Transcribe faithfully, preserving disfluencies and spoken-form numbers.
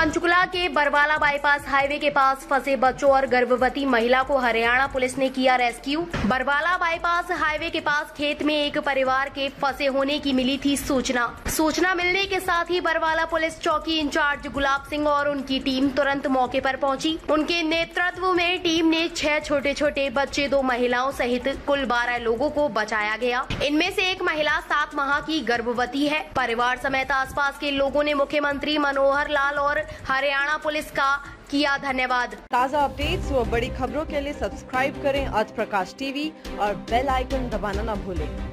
पंचकुला के Barwala bypass highway के पास फंसे बच्चों और गर्भवती महिला को हरियाणा पुलिस ने किया रेस्क्यू। बरवाला बाईपास हाईवे के पास खेत में एक परिवार के फंसे होने की मिली थी सूचना। सूचना मिलने के साथ ही बरवाला पुलिस चौकी इंचार्ज गुलाब सिंह और उनकी टीम तुरंत मौके पर पहुंची। उनके नेतृत्व में टीम ने छह छोटे छोटे बच्चे, दो महिलाओं सहित कुल बारह लोगों को बचाया गया। इनमें से एक महिला सात माह की गर्भवती है। परिवार समेत आसपास के लोगों ने मुख्यमंत्री मनोहर लाल और हरियाणा पुलिस का किया धन्यवाद। ताज़ा अपडेट्स व बड़ी खबरों के लिए सब्सक्राइब करें आज प्रकाश टीवी और बेल आइकन दबाना न भूलें।